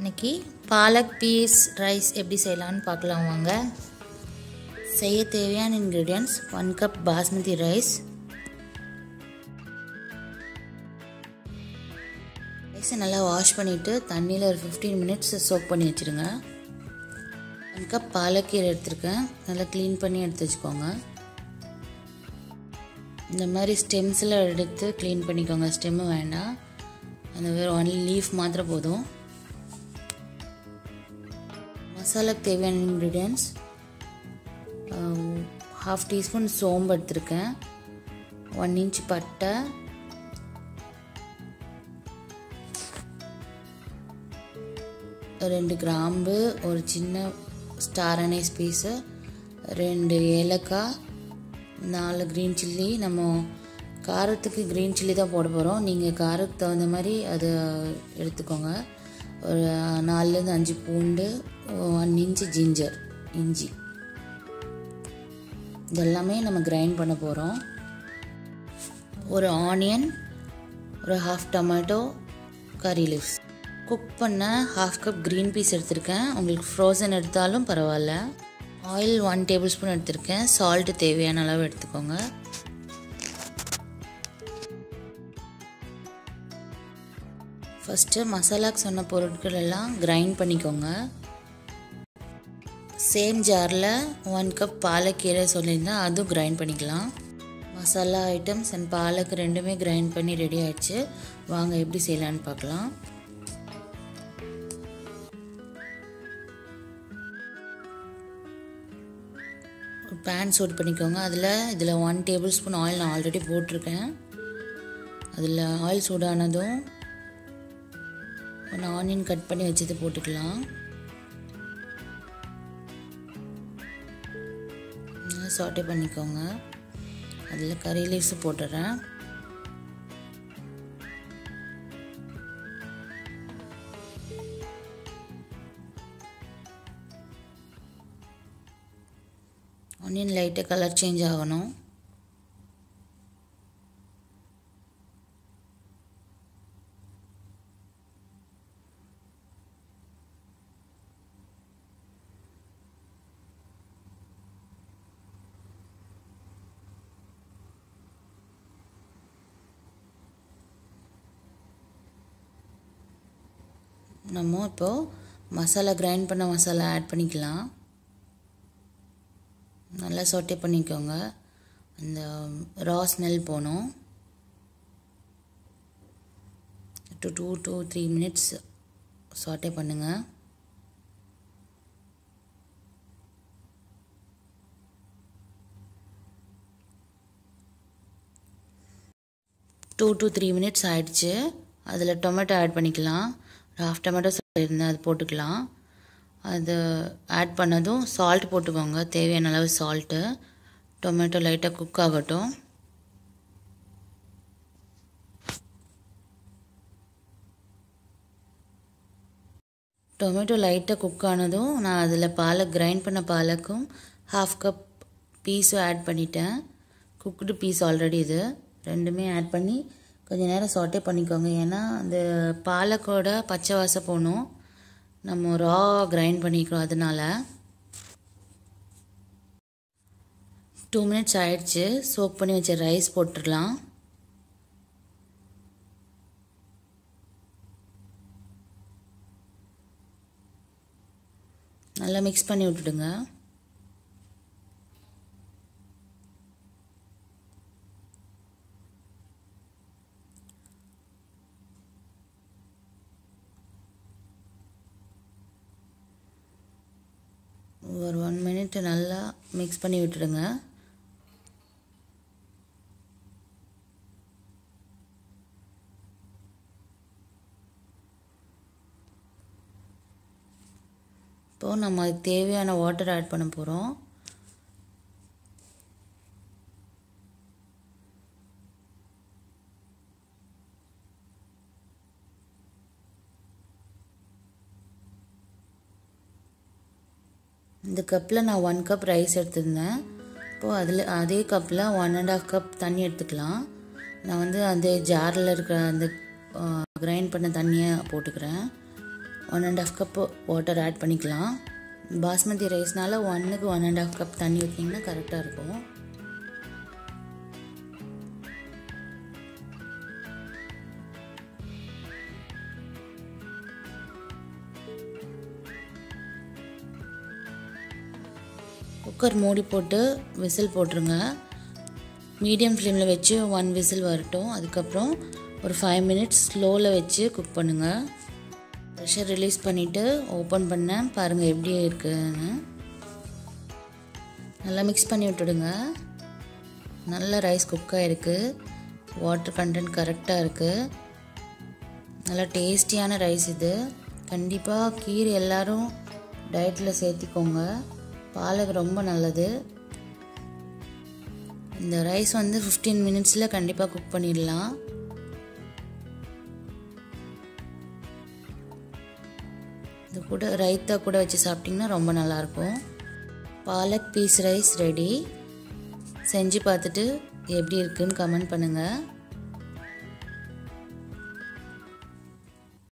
இன்னைக்கு palak peas rice எப்படி செய்யலாம்னு பார்க்கலாம் வாங்க. செய்ய தேவையான இன்கிரிடியன்ட்ஸ் 1 கப் பாஸ்மதி ரைஸ். ரைஸை நல்லா வாஷ் பண்ணிவிட்டு தண்ணியில் ஒரு 15 மினிட்ஸ் சோக் பண்ணி வச்சுருங்க. 1 கப் பாலக்கீரை எடுத்துருக்கேன், நல்லா க்ளீன் பண்ணி எடுத்து வச்சுக்கோங்க. இந்த மாதிரி ஸ்டெம்ஸில் எடுத்து க்ளீன் பண்ணிக்கோங்க, ஸ்டெம்மு வேண்டாம், அந்த வேறு ஒன்லி லீஃப் மாத்திரம் போதும். மசாலாக்கு தேவையான இன்க்ரீடியன்ட்ஸ் 1/2 டீஸ்பூன் சோம்பு எடுத்துருக்கேன், 1 இன்ச் பட்டை, ரெண்டு கிராம்பு, ஒரு சின்ன ஸ்டார் அனீஸ் பீஸு, 2 ஏலக்காய், 4 க்ரீன் சில்லி. நம்ம காரத்துக்கு க்ரீன் சில்லி தான் போட போகிறோம், நீங்கள் காரத்துக்கு தகுந்த மாதிரி அதை எடுத்துக்கோங்க. ஒரு 4லேருந்து 5 பூண்டு, 1 இன்ச்சு ஜிஞ்சர், இஞ்சி. இதெல்லாமே நம்ம கிரைண்ட் பண்ண போகிறோம். ஒரு ஆனியன், ஒரு 1/2 டொமேட்டோ, கறி லீவ்ஸ். குக் பண்ண 1/2 கப் க்ரீன் பீஸ் எடுத்திருக்கேன், உங்களுக்கு ஃப்ரோசன் எடுத்தாலும் பரவாயில்ல. ஆயில் 1 டேபிள் ஸ்பூன் எடுத்திருக்கேன், சால்ட்டு தேவையான அளவு எடுத்துக்கோங்க. ஃபஸ்ட்டு மசாலாக்கு சொன்ன பொருட்கள் எல்லாம் கிரைண்ட் பண்ணிக்கோங்க. சேம் ஜாரில் 1 கப் பாலக்கீரை சொல்லியிருந்தேன், அதுவும் கிரைண்ட் பண்ணிக்கலாம். மசாலா ஐட்டம்ஸ் அண்ட் பாலக்கு ரெண்டுமே கிரைண்ட் பண்ணி ரெடி ஆகிடுச்சு. வாங்க எப்படி செய்யலான்னு பார்க்கலாம். ஒரு பேன் சூட் பண்ணிக்கோங்க. இதில் 1 டேபிள் ஸ்பூன் ஆயில் நான் ஆல்ரெடி போட்டிருக்கேன். அதில் ஆயில் சூடானதும் 1 ஆனியன் கட் பண்ணி வச்சது போட்டுக்கலாம். சாட்டே பண்ணிக்கோங்க. அதில் கறி லீவ்ஸ் போட்டுறேன். ஆனியன் லைட்டாக கலர் சேஞ்ச் ஆகணும். நம்ம இப்போது மசாலா கிரைண்ட் பண்ண மசாலா ஆட் பண்ணிக்கலாம். நல்லா சாட்டே பண்ணிக்கோங்க, அந்த ரா ஸ்மெல் போகணும். 2 to 3 மினிட்ஸ் சாட்டே பண்ணுங்கள். டூ to 3 மினிட்ஸ் ஆயிடுச்சு. அதில் டொமேட்டோ ஆட் பண்ணிக்கலாம். 1/2 டொமேட்டோ சொல்லியிருந்தேன், அது போட்டுக்கலாம். அது ஆட் பண்ணதும் சால்ட் போட்டுக்கோங்க, தேவையான அளவு சால்ட்டு. டொமேட்டோ லைட்டாக குக் ஆகட்டும். டொமேட்டோ லைட்டாக குக் ஆனதும் நான் அதில் பாலக் கிரைண்ட் பண்ண பாலக்கும் 1/2 கப் பீஸும் ஆட் பண்ணிட்டேன். குக்குடு பீஸ் ஆல்ரெடி இது ரெண்டுமே ஆட் பண்ணி கொஞ்சம் நேரம் சாட்டே பண்ணிக்கோங்க. ஏன்னா அந்த பாலக்கோட பச்சை வாசம் போகணும், நம்ம ரா கிரைண்ட் பண்ணிக்கிறோம், அதனால. 2 மினிட்ஸ் ஆயிடுச்சு. சோக் பண்ணி வச்ச ரைஸ் போட்டுடலாம். நல்லா மிக்ஸ் பண்ணி விட்டுடுங்க. ஒரு 1 மினிட் நல்லா மிக்ஸ் பண்ணி விட்டுடுங்க. இப்போது நம்ம அதுக்கு தேவையான வாட்டர் ஆட் பண்ண போகிறோம். இந்த கப்பில் நான் 1 கப் ரைஸ் எடுத்திருந்தேன். இப்போது அதே கப்பில் 1.5 கப் தண்ணி எடுத்துக்கலாம். நான் அந்த ஜாரில் இருக்கிற அந்த கிரைண்ட் பண்ண தண்ணியை போட்டுக்கிறேன். 1.5 கப் வாட்டர் ஆட் பண்ணிக்கலாம். பாஸ்மதி ரைஸ்னால 1க்கு 1.5 கப் தண்ணி ஊற்றிங்கன்னா கரெக்டாக இருக்கும். குக்கர் மூடி போட்டு விசில் போட்டுருங்க. மீடியம் ஃப்ளேமில் வச்சு 1 விசில் வரட்டும். அதுக்கப்புறம் ஒரு 5 மினிட்ஸ் ஸ்லோவில் வச்சு குக் பண்ணுங்கள். ப்ரெஷர் ரிலீஸ் பண்ணிவிட்டு ஓப்பன் பண்ணேன், பாருங்கள் எப்படி இருக்குன்னு. நல்லா மிக்ஸ் பண்ணி விட்டுடுங்க. நல்லா ரைஸ் குக் ஆகிருக்கு, வாட்டர் கண்டென்ட் கரெக்டாக இருக்குது. நல்லா டேஸ்டியான ரைஸ் இது. கண்டிப்பாக கீரை எல்லோரும் டயட்டில் சேர்த்திக்கோங்க. பாலக் ரொம்ப நல்லது. இந்த ரைஸ் வந்து 15 மினிட்ஸில் கண்டிப்பாக குக் பண்ணிடலாம். இது கூட ரைத்தா கூட வச்சு சாப்பிட்டிங்கன்னா ரொம்ப நல்லாயிருக்கும். Palak peas rice ready. செஞ்சு பார்த்துட்டு எப்படி இருக்குன்னு கமெண்ட் பண்ணுங்கள்.